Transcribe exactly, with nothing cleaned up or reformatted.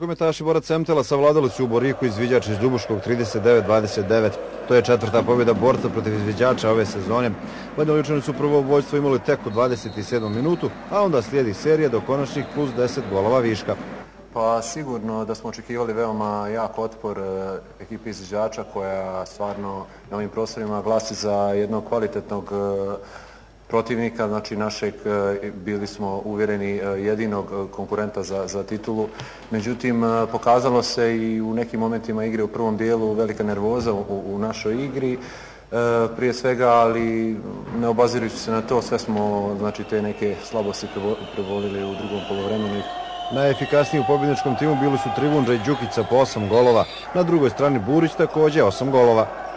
Rukometaši Borac Emtela savladali su u Boriku izviđača iz Ljubuškog trideset devet dvadeset devet. To je četvrta pobjeda Borca protiv izviđača ove sezone. Banjalučani su prvo vojstvo imali tek u dvadeset sedmoj minutu, a onda slijedi serija do konačnih plus deset golova viška. Pa sigurno da smo očekivali veoma jak otpor ekipi izviđača koja stvarno na ovim prostorima glasi za jednog kvalitetnog protivnika, znači našeg, bili smo uvjereni, jedinog konkurenta za, za titulu. Međutim, pokazalo se i u nekim momentima igre u prvom dijelu velika nervoza u, u našoj igri. E, prije svega, ali ne obazirujući se na to, sve smo, znači, te neke slabosti prebolili u drugom poluvremenu. Najefikasniji u pobjedničkom timu bili su Trivundža i Đukica po osam golova. Na drugoj strani Burić također osam golova.